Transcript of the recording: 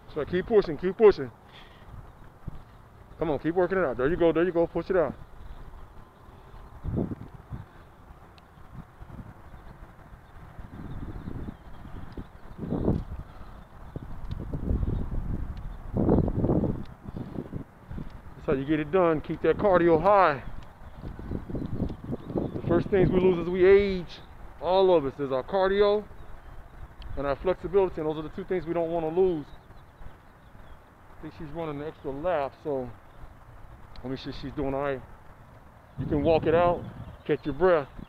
So keep pushing, keep pushing. Come on, keep working it out. There you go, push it out. That's how you get it done. Keep that cardio high. The first things we lose as we age, all of us, is our cardio and our flexibility, and those are the two things we don't want to lose. I think she's running an extra lap, so let me see if she's doing all right. You can walk it out, catch your breath.